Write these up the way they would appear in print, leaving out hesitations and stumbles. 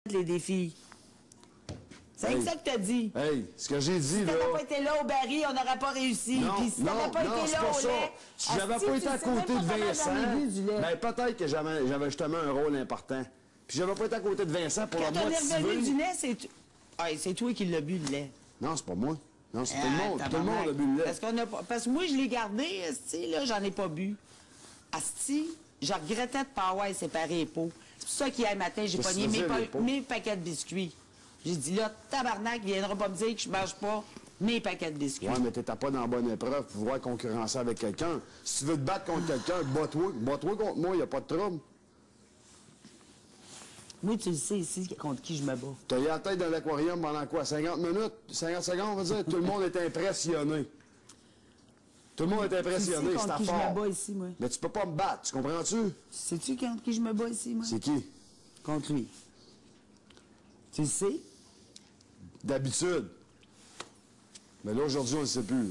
les défis. C'est Hey. ça que t'as dit. Hey, ce que j'ai dit, Si là... t'avais pas été là au Barry, on n'aurait pas réussi. Non, Puis si non, t'avais pas non, été c'est là pas au ça. lait... Si j'avais asti, pas tu été à sais même côté pas de comment Vincent, j'en ai bu du lait. ben peut-être que j'avais justement un rôle important. Puis j'avais pas été à côté de Vincent pour Quand le on est revenu motiver. du lait, c'est toi qui l'as bu, le lait. Non, c'est pas moi. Non, c'est tout le Ah, monde. Tout le tabarnak. monde a bu le lait. Parce que moi, je l'ai gardé, asti, là, j'en ai pas bu. Asti, je regrettais de pas avoir séparé les pots. C'est pour ça qu'hier matin, j'ai Qu'est-ce pogné que ça veut dire, les pots? mes paquets de biscuits. J'ai dit, là, tabarnak, il viendra pas me dire que je mange pas mes paquets de biscuits. Ouais, mais t'étais pas dans la bonne épreuve pour pouvoir concurrencer avec quelqu'un. Si tu veux te battre contre quelqu'un, bats-toi. Bats-toi contre moi, y a pas de trouble. Moi, tu le sais ici contre qui je me bats. T'as eu la tête dans l'aquarium pendant quoi? 50 minutes? 50 secondes, on va dire? Tout le monde est impressionné. Tout le monde est impressionné, Tu sais c'est contre à qui je fort. me bats ici, moi. Mais tu peux pas me battre, tu comprends-tu? Sais-tu contre qui je me bats ici, moi? C'est qui? Contre lui. Tu le sais? D'habitude. Mais là, aujourd'hui, on ne sait plus.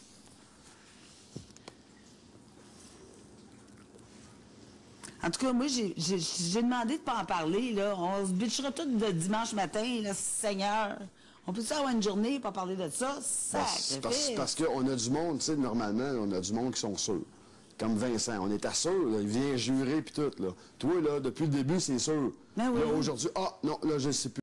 En tout cas, moi, j'ai demandé de pas en parler, là. On se bitchera tout de dimanche matin, là, Seigneur. On peut-tu avoir une journée pour parler de ça? Parce qu'on a du monde, tu sais, normalement, on a du monde qui sont sûrs. Comme Vincent, on était sûr, là, il vient jurer puis tout, là. Toi, là, depuis le début, c'est sûr. Ben oui. Là, aujourd'hui, non, là, je sais plus.